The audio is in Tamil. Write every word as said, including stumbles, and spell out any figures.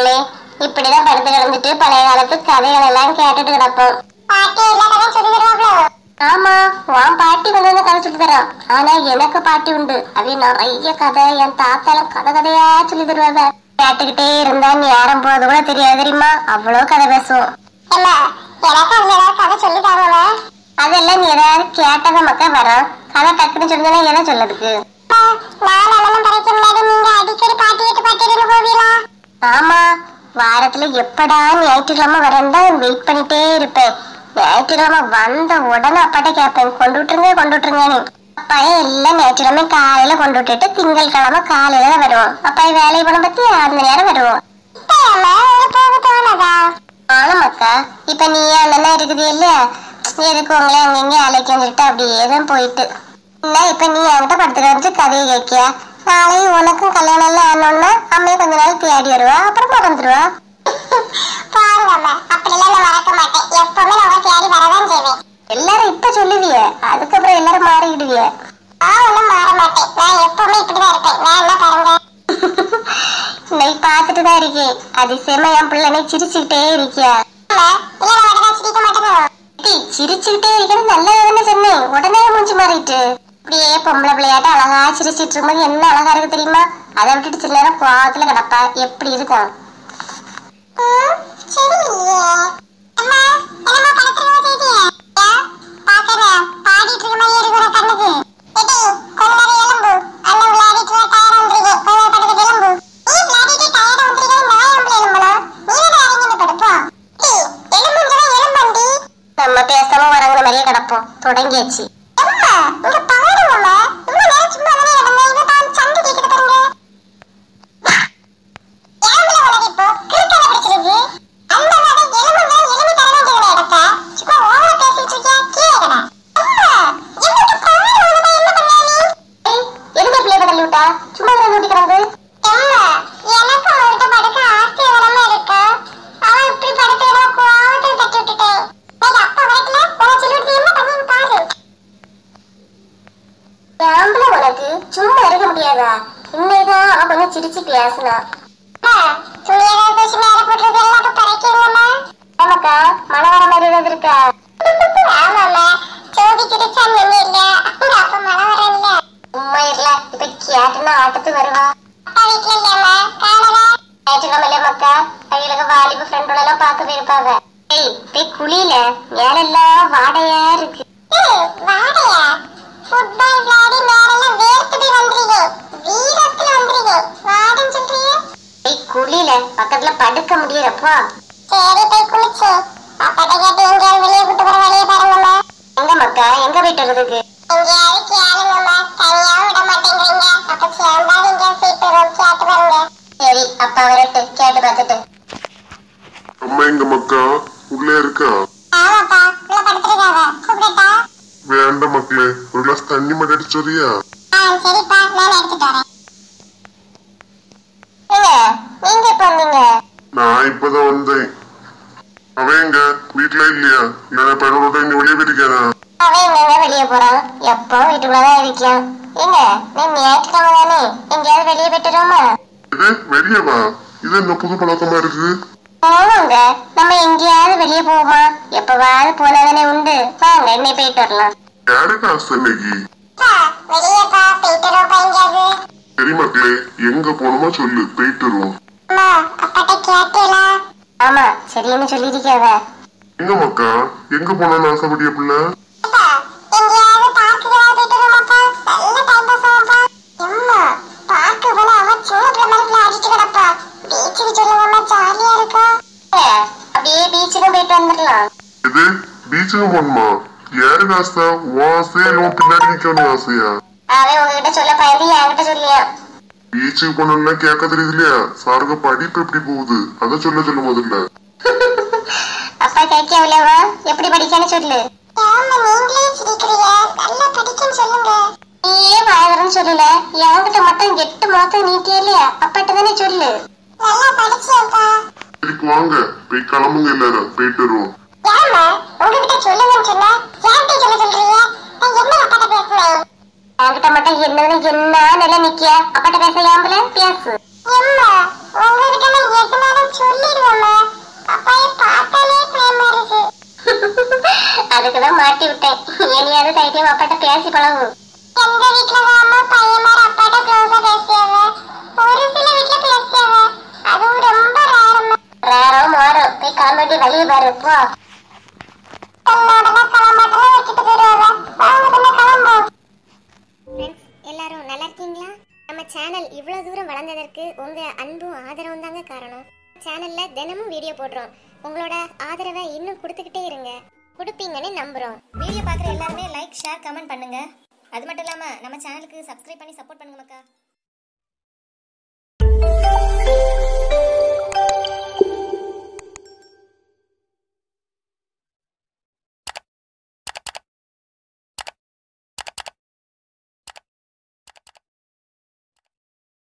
மக்களே, இப்படிதான் படுத்து கிடந்துட்டு பழைய காலத்து கதைகள் எல்லாம் கேட்டுட்டு கிடப்போம். பாட்டி எல்லா கதையும் சொல்லி தருவாங்களோ? ஆமா, உன் பாட்டி வந்து கதை சொல்லி தரான். ஆனா எனக்கு பாட்டி உண்டு. அது நிறைய கதை, என் தாத்தாலும் கதை கதையா சொல்லி தருவாங்க. கேட்டுக்கிட்டே இருந்தா நேரம் போது கூட தெரியாது தெரியுமா? அவ்வளவு கதை பேசுவோம். கதை சொல்லி தருவாங்க. அதெல்லாம் நீ ஏதாவது கேட்டத மக்கள் வரும். கதை டக்குன்னு சொல்லுங்க, எதை சொல்லதுக்கு? ஆமா, வாரத்துல எப்படா ஞாயிற்றுக்கிழமை வரேன் தான் வெயிட் பண்ணிட்டே இருப்பேன். ஞாயிற்றுக்கிழமை வந்த உடனே அப்பாட்ட கேட்பேன், கொண்டு விட்டுருங்க கொண்டு விட்டுருங்கன்னு. அப்பாயே எல்லாம் ஞாயிற்றுக்கிழமை காலையில கொண்டு விட்டுட்டு திங்கள் கிழமை காலையில தான் வருவோம். அப்பாய வேலையை பண்ண பத்தி அந்த நேரம் வருவோம். ஆனும் அக்கா, இப்ப நீ அண்ணா இருக்குது இல்லையா, எதுக்கு உங்களே அங்கங்க அழைக்க வந்துட்டு அப்படியே தான் போயிட்டு என்ன. இப்ப நீ என்கிட்ட படுத்துக்க கதையை கேட்கியா? நாளைக்கு உனக்கும் கல்யாணம் எல்லாம் ஆனோன்னா அம்மையை கொஞ்ச நாள் தேடி வருவா, அப்புறம் மறந்துடுவா. எல்லாரும் இப்ப சொல்லுவிய, அதுக்கப்புறம் எல்லாரும் மாறிடுவிய. நீ பாத்துட்டுதான் இருக்கேன். அதிசயமா என் பிள்ளை சிரிச்சுக்கிட்டே இருக்கியா? சிரிச்சுக்கிட்டே இருக்கணும் நல்லதுன்னு சொன்னேன், உடனே முடிஞ்சு மாறிட்டு. அப்படியே பொம்பளை பிள்ளையாட்ட அழகா சிரிச்சிட்டு இருக்கும்போது என்ன அழகா இருக்கு தெரியுமா? அதை விட்டுட்டு சில நேரம் கோவத்துல கிடப்பா, எப்படி இருக்கும்? நம்ம பேசாம வரங்கிற மாதிரியே கிடப்போம். தொடங்கியாச்சு. சும்மா இருக்க முடியாதா? இன்னைதான் அவன் கொஞ்சம் சிரிச்சு பேசினா. ஆமாக்கா, மழை வர மாதிரி ஏதாவது இருக்கா? உண்மை இல்ல, இப்ப கேட்டுனா ஆட்டத்து வருவா. ஞாயிற்றுக்கிழமை மக்கா, அவங்களுக்கு வாலிப ஃப்ரெண்டோட எல்லாம் பார்க்க போயிருப்பாங்க. ஏய், போய் குளியில மேலெல்லாம் வாடையா இருக்கு. குளியில பக்கத்துல படுக்க முடியறப்பா. எங்க மக்கா, எங்க போயிட்டு வர்றதுக்கு? சரி, அப்பா வரட்டு, கேட்டு பார்த்துட்டு. அம்மா எங்க மக்கா உள்ளே இருக்கா? வேண்டாம் மக்களே, ஒரு கிளாஸ் தண்ணி மட்டும் அடிச்சோரியா? நான் இப்பதான் வந்தேன். அவன் எங்க வீட்டுல இல்லையா? நான் பையனோட இங்க வெளியே போயிருக்கானா? அவன் எங்க வெளியே போறான்? எப்போ வீட்டுக்குள்ளதான் இருக்கான். எங்க நீ ஞாயிற்றுக்கிழமை தானே, எங்கேயாவது வெளியே போயிட்டுருமா? இது வெளியவா? இது என்ன புது பழக்கமா இருக்கு? போவாங்க, நம்ம எங்கேயாவது வெளியே போவோமா? எப்பவாவது போனாதானே உண்டு. வாங்க, இன்னைக்கு போயிட்டு வரலாம். யாரு காசு இன்னைக்கு? சரி மக்களே, எங்க போகணுமா சொல்லு, போயிட்டு வருவோம். ஆமா, சரின்னு சொல்லிருக்காவ. எங்க மக்கா, எங்க போனோம்னு ஆசைப்படிய பிள்ளை? அப்படியே பீச்சுக்கும் போயிட்டு வந்துடலாம். இது பீச்சுக்கு போகணுமா? யாரு காசா? உன் ஆசையா இல்லை பின்னாடி நிக்கணும் ஆசையா? அவன் உங்ககிட்ட சொல்ல பயந்து என்கிட்ட சொல்லியா? பீச்சுக்கு போனோம்னா கேட்க தெரியுது இல்லையா? சாருக்கு படிப்பு எப்படி போகுது அத சொல்ல சொல்லு முதல்ல. அப்பா கேட்கவில்லவா? எப்படி படிக்கன்னு சொல்லு. நீயே வாழறன்னு சொல்லல, என்கிட்ட மட்டும் எட்டு மாசம் நீட்டே இல்லையா? அப்பாட்ட தானே சொல்லு. இதுக்கு வாங்க, போய் கிளம்புங்க எல்லாரும், போயிட்டு வருவோம். என்கிட்ட மட்டும் என்னன்னு என்ன நிலை நிக்கிய? அப்பாட்ட பேச ஏம்பல பேசு. சொல்லிடுவேம்மா. அப்பாயை பார்த்தாலே பயமா இருக்கு. அதுக்குதான் மாட்டி விட்டேன். இனியாவது தைரியம் அப்பாட்ட பேசி பழகு. எங்க வீட்டுலதாம்மா பையன்மார் அப்பாட்ட க்ளோஸா பேசியாவ. ஒரு சில வீட்டுல பேசியாவ. அதுவும் ரொம்ப ரேரம்மா. ரேரோ மாறோ போய் காமெடி வெளியே பாரு போ. தன்னோட கிளம்பாட்டெல்லாம் வச்சுட்டு போயிடுவாங்க. வாங்க தன்னை கிளம்பும். ஃப்ரெண்ட்ஸ் எல்லாரும் நல்லா இருக்கீங்களா? நம்ம சேனல் இவ்வளோ தூரம் வளர்ந்ததற்கு உங்கள் அன்பும் ஆதரவும் தாங்க காரணம். சேனலில் தினமும் வீடியோ போடுறோம். உங்களோட ஆதரவை இன்னும் கொடுத்துக்கிட்டே இருங்க. கொடுப்பீங்கன்னு நம்புகிறோம். வீடியோ பார்க்குற எல்லாருமே லைக் ஷேர் கமெண்ட் பண்ணுங்க. அது மட்டும் இல்லாமல் நம்ம சேனலுக்கு சப்ஸ்கிரைப் பண்ணி சப்போர்ட் பண்ணுங்க மக்கா.